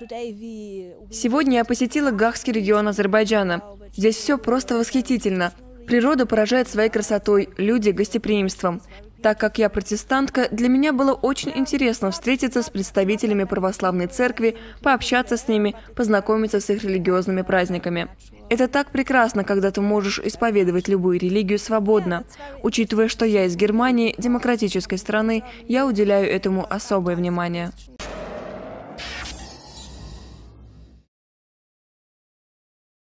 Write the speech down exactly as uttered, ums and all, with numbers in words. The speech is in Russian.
Сегодня я посетила Гахский регион Азербайджана. Здесь все просто восхитительно. Природа поражает своей красотой, люди – гостеприимством. Так как я протестантка, для меня было очень интересно встретиться с представителями православной церкви, пообщаться с ними, познакомиться с их религиозными праздниками. Это так прекрасно, когда ты можешь исповедовать любую религию свободно. Учитывая, что я из Германии, демократической страны, я уделяю этому особое внимание.